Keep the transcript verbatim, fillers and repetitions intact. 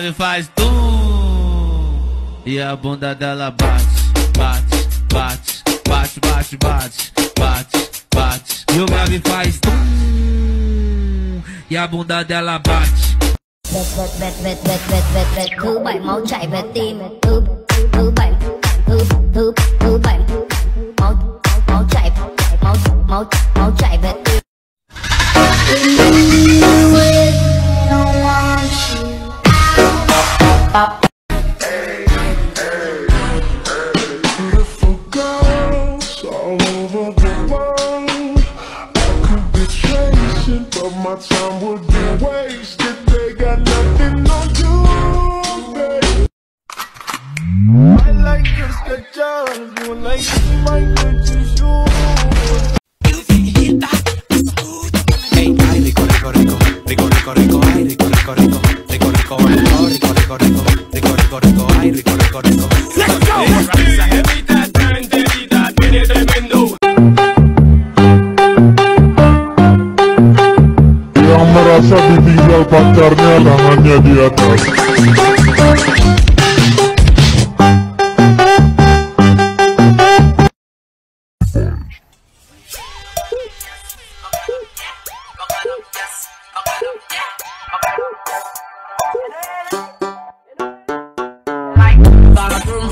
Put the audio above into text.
Gabi faz tum e a bunda dela bate, bate, bate, bate, bate, bate, bate, bate. E o Gabi faz tum e a bunda dela bate. Thứ bảy máu chảy về tim. Thứ thứ bảy thứ thứ thứ bảy máu máu chảy máu máu máu chảy về tim. Beautiful girls all over the world. I could be chasing, but my time would be wasted. They got nothing on you, babe. I like your sketches, you like my Gucci shoes. Hey, ay, rico, rico, rico, rico, rico, rico, ay, rico, rico, rico, rico, rico, rico, rico, rico, rico, rico, rico, rico, ay, rico, rico, rico. Let's go. Yang merasa ditinggal pacarnya, tangannya di atas. Follow through